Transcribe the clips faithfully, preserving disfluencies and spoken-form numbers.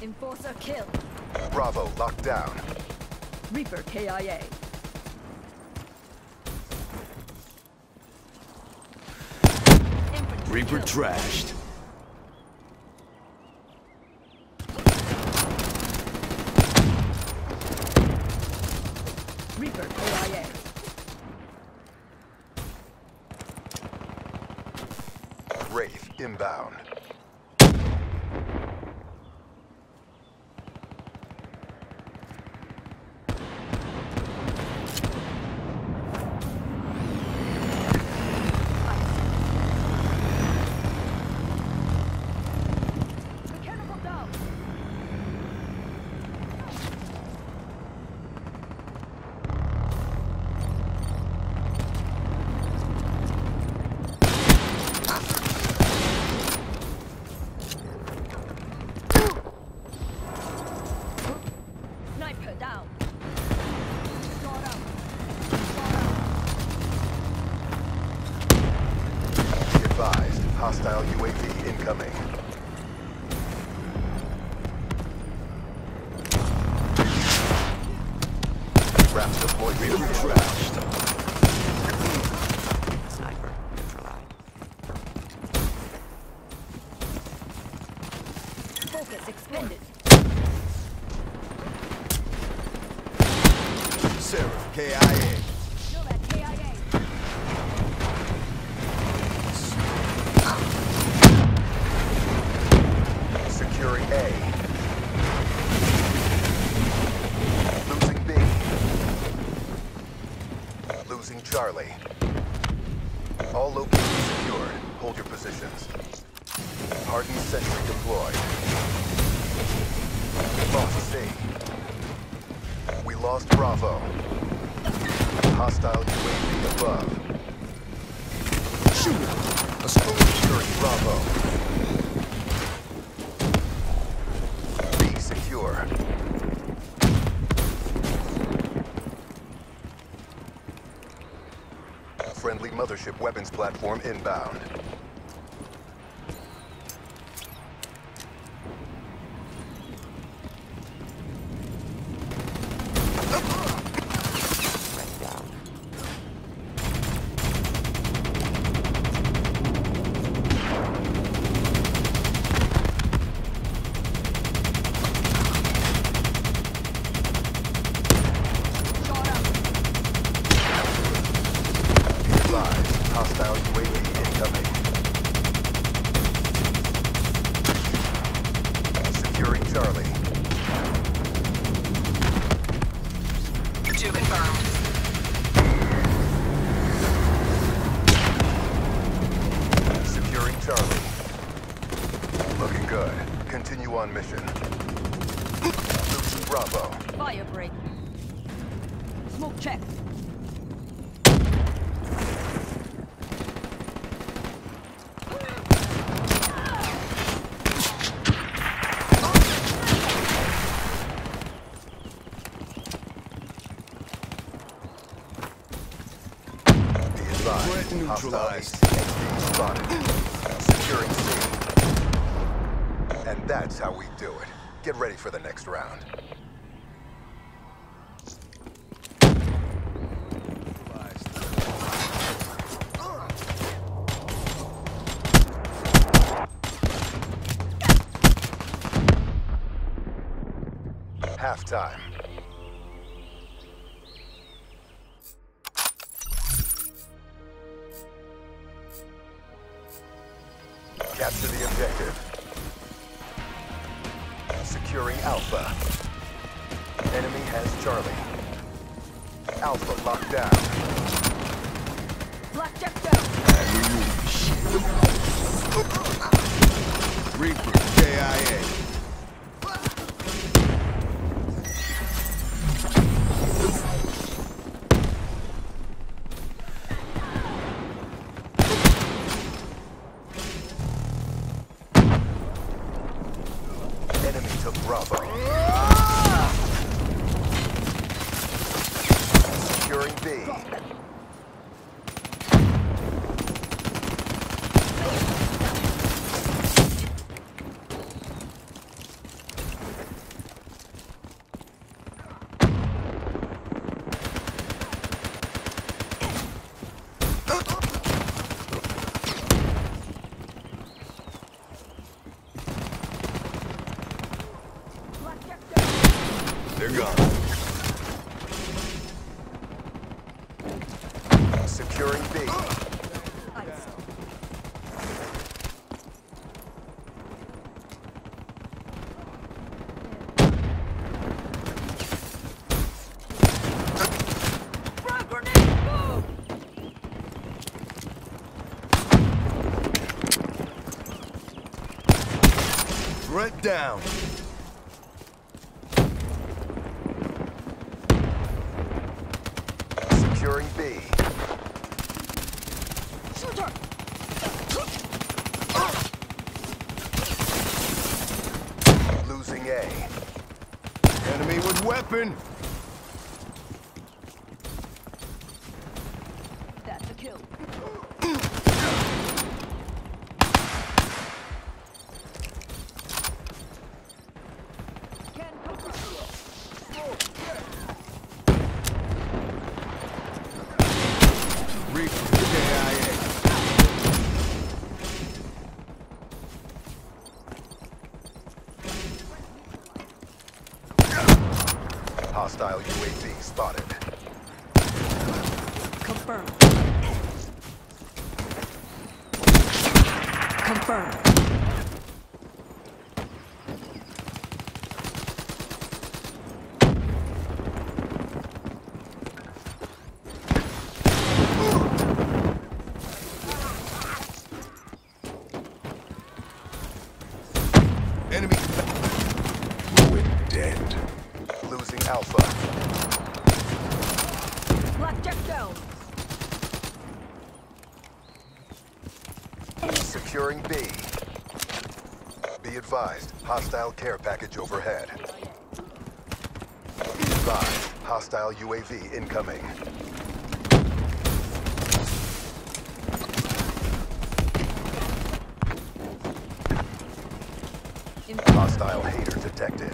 Enforcer kill. Bravo locked down. Reaper K I A. Reaper trashed. Reaper K I A. Wraith inbound. Mechanical down. Sniper down. Got out. Be advised, hostile U A V incoming. Traps deployed. Reaper trashed. Sniper neutralized. Focus expended. Seraph K I A. Kill that K I A. Securing A. Losing B. Losing Charlie. All locations secured. Hold your positions. Hardened sentry deployed. Lost C. We lost Bravo. Hostile U A V above. Shoot him. Let's go. Securing Bravo. B secure. Friendly mothership weapons platform inbound. Red down. Advised, hostile U A V incoming. Securing Charlie. Two confirmed. Securing Charlie. Looking good. Continue on mission. Losing Bravo. Fire break. Smoke check. Be advised, Threat neutralized. hostile H D spotted. Securing C. And that's how we do it. Get ready for the next round. Halftime. Capture the objective. Securing Alpha. Enemy has Charlie. Alpha locked down. Blackjack down. Reaper K I A. Enemy took Bravo. Securing B. Threat down. Securing B. Shooter! Losing A. Enemy with weapon. That's a kill. Can confirm. Reaper K I A. Hostile U A V spotted. Confirm. Confirm. Enemy. Ruin dead. Losing Alpha. Blackjack down. Securing B. Be advised, hostile care package overhead. Be advised, hostile U A V incoming. Hostile hater detected.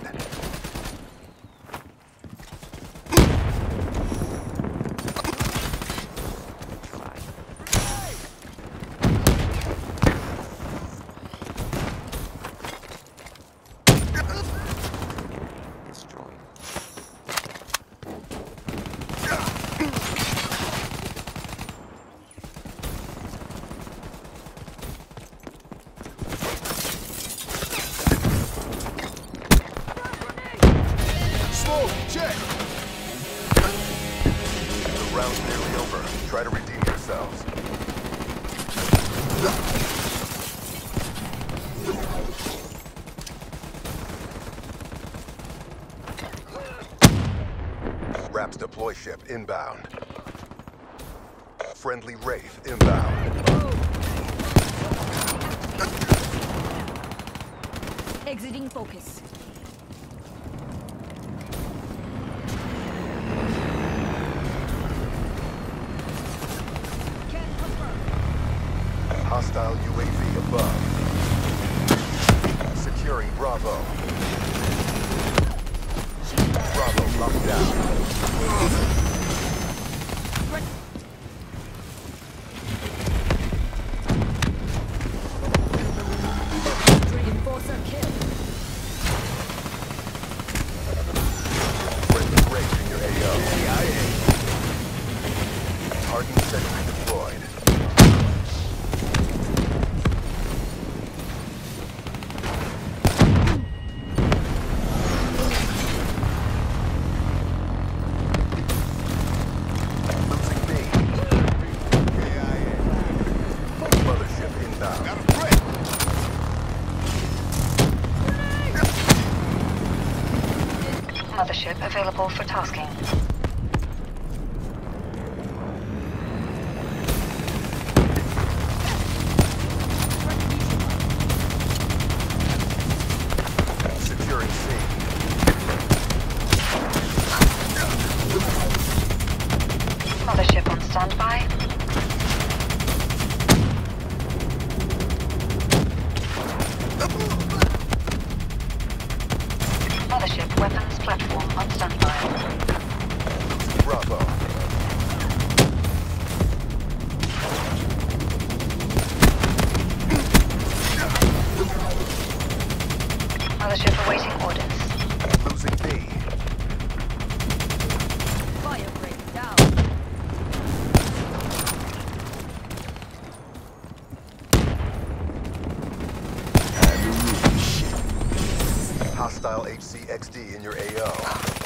Destroyed. Smoke, check. The round's nearly over. Try to redeem yourselves. Raps deploy ship inbound. Friendly Wraith inbound. Exiting focus. Can confirm. Hostile U A V above. Securing Bravo. Bravo locked down. Reinforcer kill. Friendly Wraith in your A O. K I A. Hardened sentry deployed. Losing B. K I A. Mothership inbound. Got a threat. Mothership available for tasking. Securing C. Mothership on standby. Mothership weapons platform on standby. Bravo. Mothership awaiting orders. Losing B. Fire break down. Hostile H C X D in your A O.